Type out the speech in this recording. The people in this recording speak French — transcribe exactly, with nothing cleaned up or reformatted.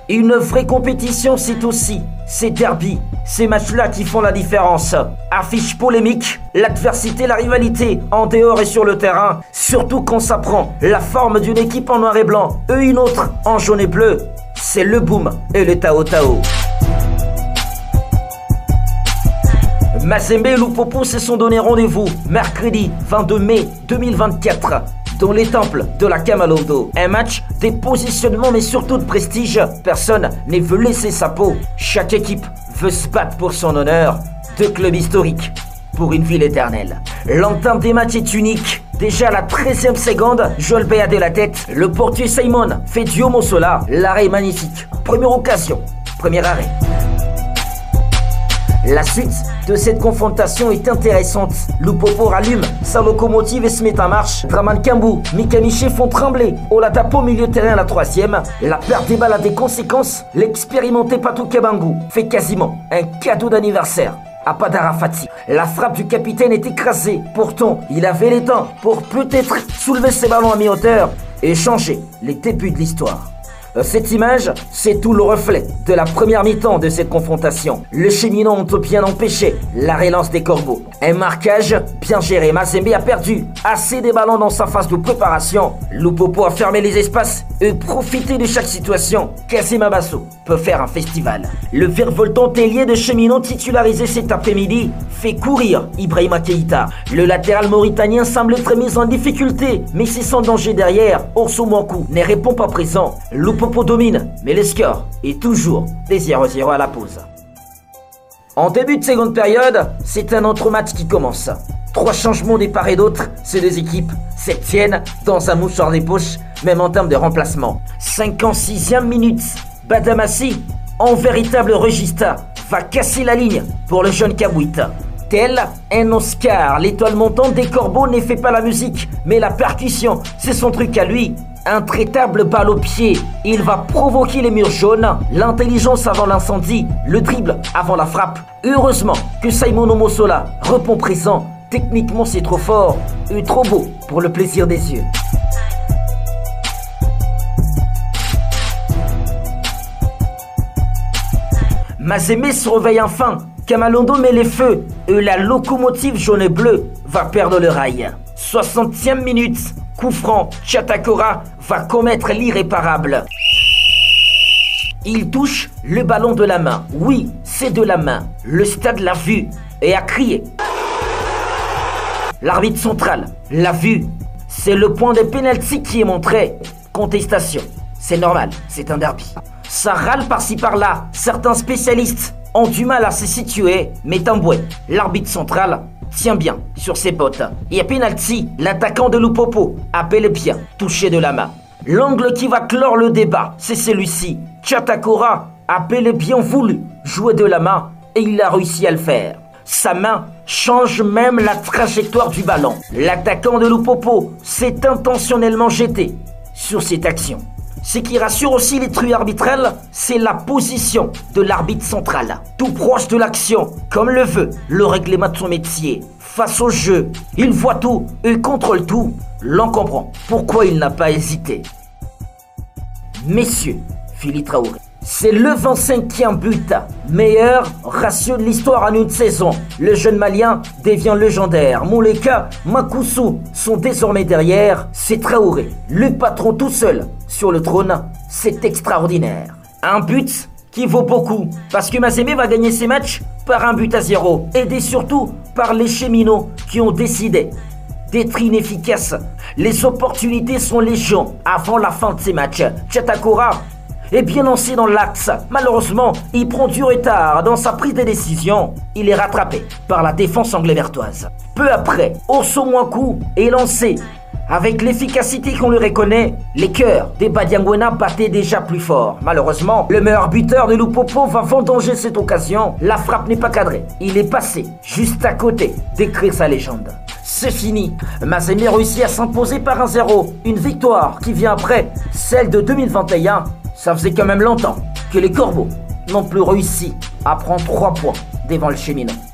Une vraie compétition, c'est aussi ces derbys, ces matchs-là qui font la différence. Affiche polémique, l'adversité, la rivalité, en dehors et sur le terrain. Surtout quand ça prend la forme d'une équipe en noir et blanc, eux une autre en jaune et bleu. C'est le boom et le Tao Tao. Mazembe et Lupopo se sont donné rendez-vous mercredi vingt-deux mai deux mille vingt-quatre dans les temples de la Kamalondo. Un match des positionnements mais surtout de prestige. Personne ne veut laisser sa peau. Chaque équipe veut se battre pour son honneur. Deux clubs historiques pour une ville éternelle. L'entame des matchs est unique. Déjà à la treizième seconde, Joel Béa de la tête. Le portier Simon fait du homo sola. L'arrêt est magnifique. Première occasion, premier arrêt. La suite de cette confrontation est intéressante. Lupopo rallume sa locomotive et se met en marche. Draman Kambu, Mika Miché font trembler Oladapo au milieu de terrain à la troisième. La perte des balles a des conséquences. L'expérimenté Patou Kebangu fait quasiment un cadeau d'anniversaire à Padara Fati. La frappe du capitaine est écrasée. Pourtant, il avait les temps pour peut-être soulever ses ballons à mi-hauteur et changer les débuts de l'histoire. Cette image, c'est tout le reflet de la première mi-temps de cette confrontation. Les cheminots ont bien empêché la relance des Corbeaux. Un marquage bien géré. Mazembe a perdu assez des ballons dans sa phase de préparation. Lupopo a fermé les espaces et profité de chaque situation. Kazema Basso peut faire un festival. Le virevoltant ailier de cheminots titularisé cet après-midi fait courir Ibrahima Keïta. Le latéral mauritanien semble être mis en difficulté, mais c'est sans danger derrière. Orso Mwankou ne répond pas présent. Lupopo domine, mais le score est toujours des zéro zéro à la pause. En début de seconde période, c'est un autre match qui commence. Trois changements des part et d'autre, ces deux équipes se tiennent dans un mouchoir des poches, même en termes de remplacement. cinquante-sixième minute, Badamassi, en véritable regista, va casser la ligne pour le jeune Kabouita. Tel un Oscar, l'étoile montante des Corbeaux ne fait pas la musique, mais la percussion, c'est son truc à lui. Intraitable balle au pied, il va provoquer les murs jaunes, l'intelligence avant l'incendie, le dribble avant la frappe. Heureusement que Simon Omosola répond présent, techniquement c'est trop fort et trop beau pour le plaisir des yeux. Mazembe se réveille enfin, Kamalondo met les feux et la locomotive jaune et bleue va perdre le rail. soixantième minute, coup franc, Chatakora va commettre l'irréparable. Il touche le ballon de la main. Oui, c'est de la main. Le stade l'a vu et a crié. L'arbitre central l'a vu. C'est le point de pénalty qui est montré. Contestation. C'est normal, c'est un derby. Ça râle par-ci par-là. Certains spécialistes ont du mal à se situer. Mais Tamboué, l'arbitre central, tient bien sur ses bottes. Et à pénalty, l'attaquant de Lupopo a bel et bien touché de la main. L'angle qui va clore le débat, c'est celui-ci. Chatakora a bel et bien voulu jouer de la main et il a réussi à le faire. Sa main change même la trajectoire du ballon. L'attaquant de Lupopo s'est intentionnellement jeté sur cette action. Ce qui rassure aussi les truies arbitrales, c'est la position de l'arbitre central. Tout proche de l'action, comme le veut le règlement de son métier. Face au jeu, il voit tout et contrôle tout. L'on comprend pourquoi il n'a pas hésité. Messieurs, Fili Traoré, c'est le vingt-cinquième but, meilleur ratio de l'histoire en une saison. Le jeune malien devient légendaire. Mouleka, Makousou sont désormais derrière. C'est Traoré, le patron tout seul sur le trône. C'est extraordinaire. Un but qui vaut beaucoup parce que Mazembe va gagner ses matchs par un but à zéro, aidé surtout par les cheminots qui ont décidé d'être inefficaces. Les opportunités sont légion avant la fin de ces matchs. Chatakora est bien lancé dans l'axe. Malheureusement, il prend du retard dans sa prise de décision. Il est rattrapé par la défense anglevertoise. Peu après, Orso Mwankou est lancé. Avec l'efficacité qu'on lui reconnaît, les cœurs des Badiangwena battaient déjà plus fort. Malheureusement, le meilleur buteur de Lupopo va vendanger cette occasion. La frappe n'est pas cadrée. Il est passé juste à côté d'écrire sa légende. C'est fini. Mazembe réussit à s'imposer par un zéro. Une victoire qui vient après celle de deux mille vingt et un. Ça faisait quand même longtemps que les Corbeaux n'ont plus réussi à prendre trois points devant le Cheminot.